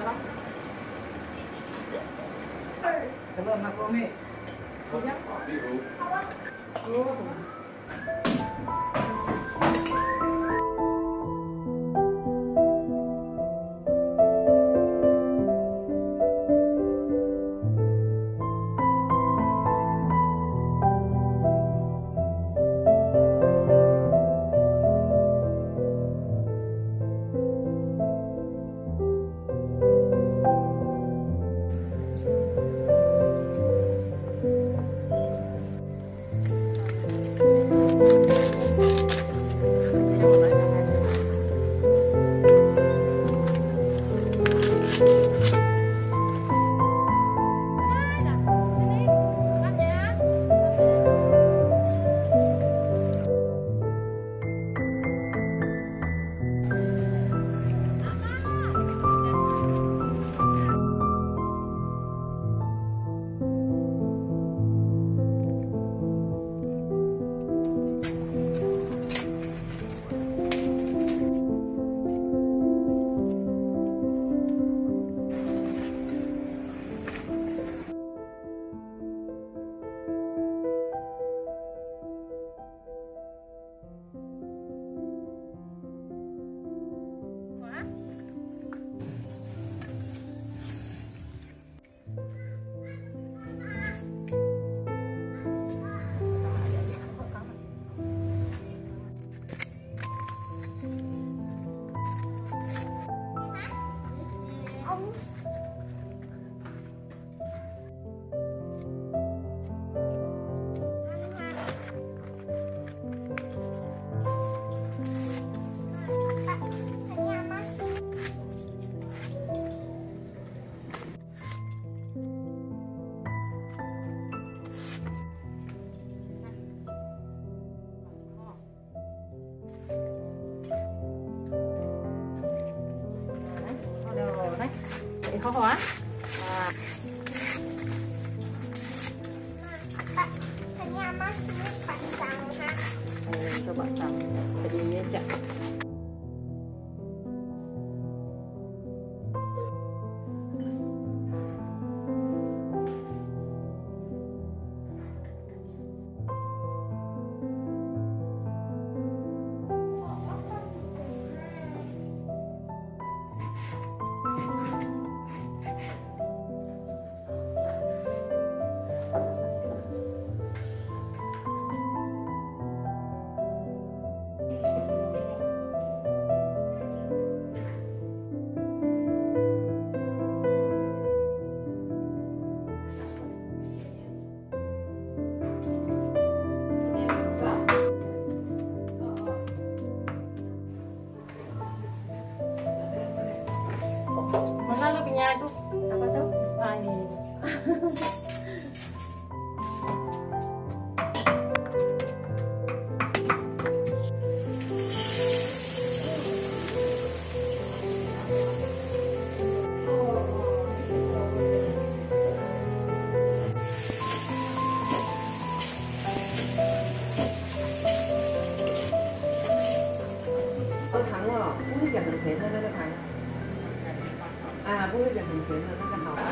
Cảm ơn cô mẹ. Cô nhé. Khó hóa. Cho bạn tặng cái gì vậy chả. Mana lebihnya itu? Apa tuh? Ah ini. Thắng rồi, bút giảm hình thế thôi nó thắng. À, bút giảm hình thế rồi nó cái học.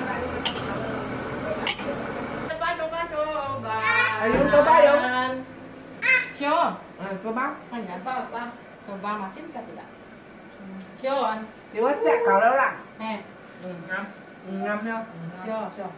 Coba. Ayo coba dong. Show. Coba. Apa? Coba masih dekat tidak? Show. Coba cek kalau lah. Ngâm. Ngâm không? Show.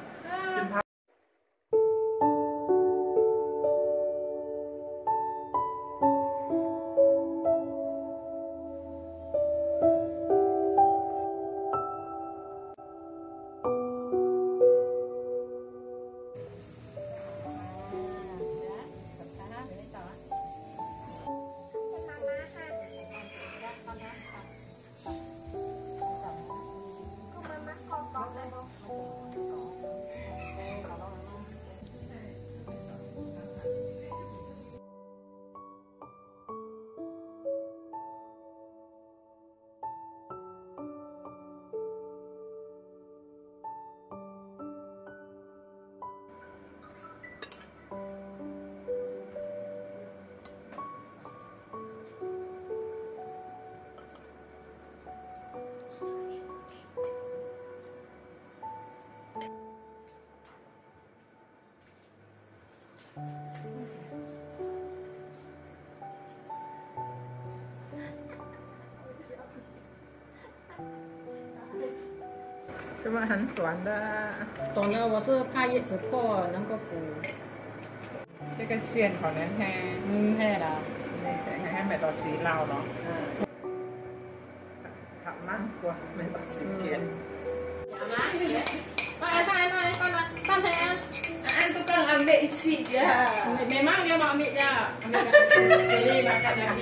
是吧？很短的。 短的我是怕叶子破能够补。 这个线可能係係啦， 係咪到สีเหล้าเนาะทำมากกว่าไม่ต้องสีเขียน Tan thầy ăn. Anh có cần ambil isi je. Memang dia mau ambil je. Jadi makan lagi.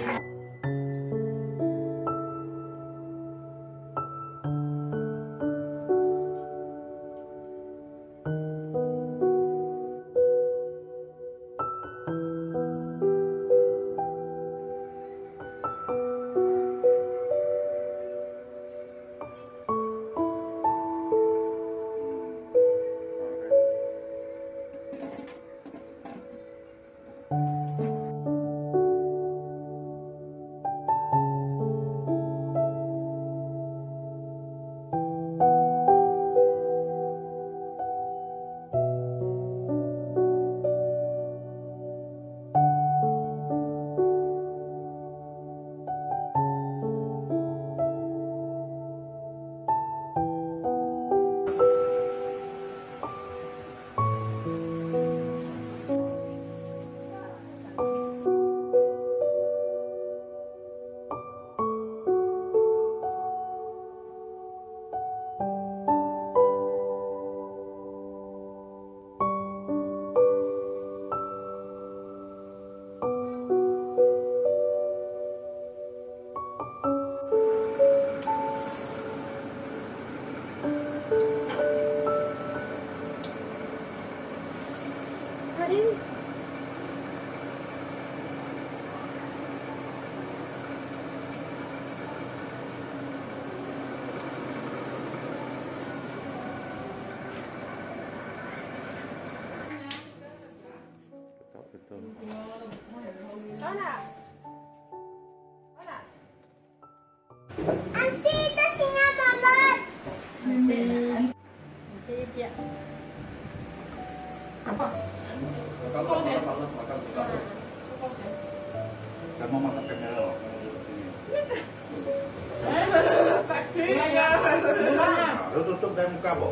Aunty, ito singa babat. Kamu makan kamera loh. Lu tutup dari muka, Bo.